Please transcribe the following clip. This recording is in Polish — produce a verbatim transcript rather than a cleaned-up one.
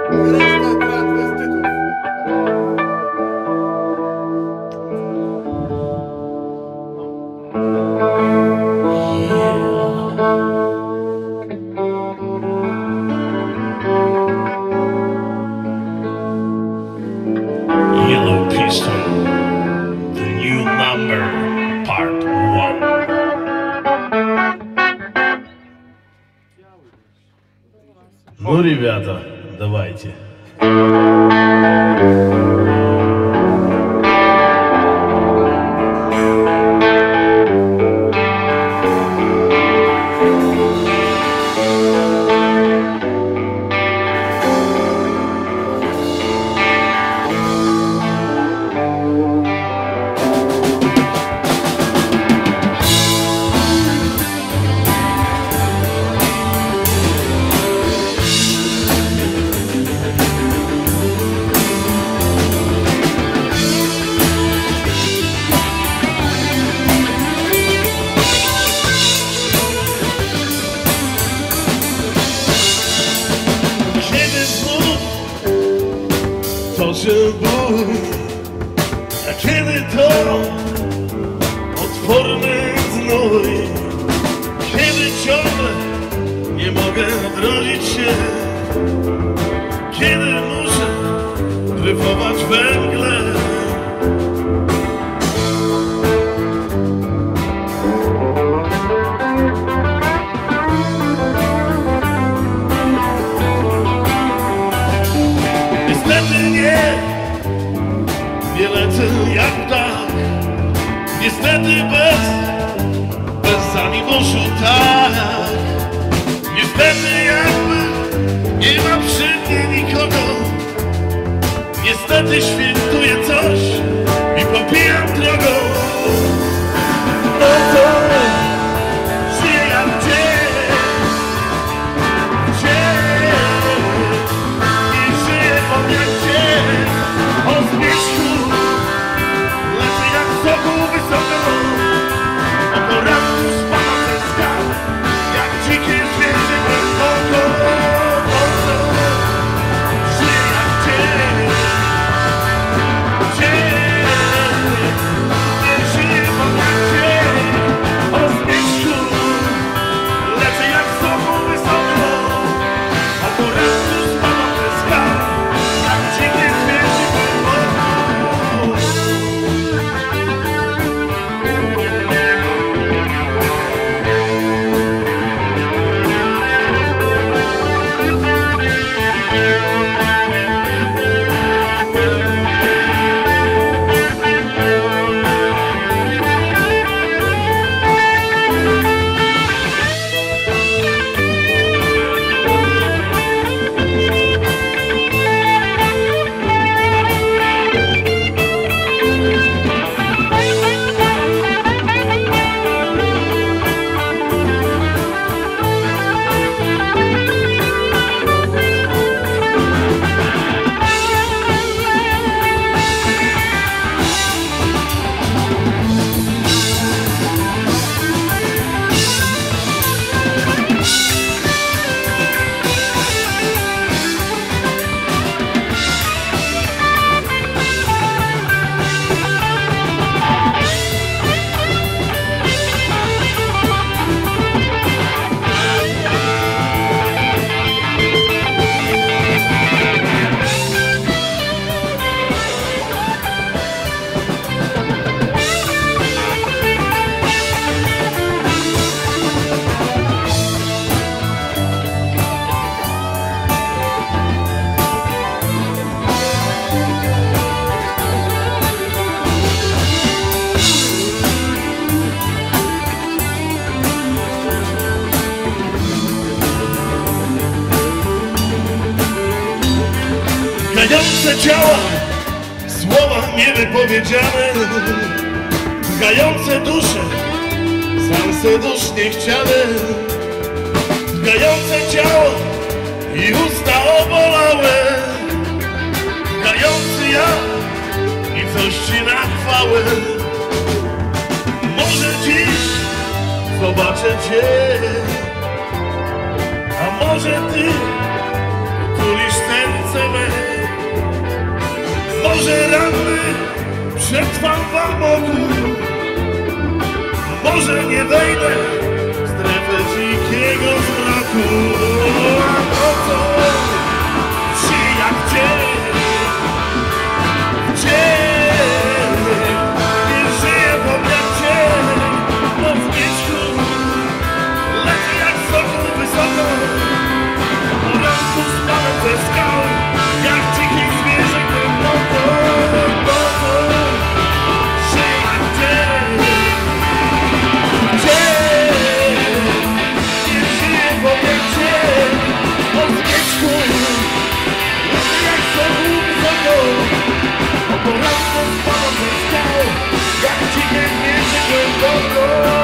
Reszta transwestytów. Yellow Pistol, the new number, part one. Ну, ребята, давайте. Toczy ból, a kiedy to odporny znój, kiedy ciągle nie mogę odrodzić się, kiedy muszę dryfować węgle. Niestety nie, nie lecę jak tak. Niestety bez, bez animuszu tak. Niestety jakby nie ma przy mnie nikogo. Niestety świętuję coś i popijam drogą. No to żyję jak dzień, dzień. I żyję po mieście, o zmierzchu. Lecę jak sokół wysoko, oko ranku spada ze skał, jak dzikie zwierzę głęboko. Żyję jak dzień, dzień. Nie żyję po mieście, o zmierzchu. Lecę jak sokół wysoko, oko ranku spada ze skał, jak dzikie zwierzę głęboko. Gające ciała, słowa niewypowiedziane, gające dusze, sanse dusz niechciane. Gające ciało i usta obolałe, gający ja i coś ci na chwałę. Może dziś zobaczę cię, a może ty tulisz serce przetrwam w amoku. Może nie wejdę w strefę dzikiego zmroku. A nocą się jak dzień, dzień, nie żyję po cień. Po wierzchu lecę jak sokół wysoko. Po ranku spadam ze skał, jak dzikie zwierzę głęboko. Nocą się jak dzień, dzień, nie żyję po cień. Po wierzchu lecę jak sokół wysoko. Po ranku spadam ze skał, jak dzikie zwierzę głęboko.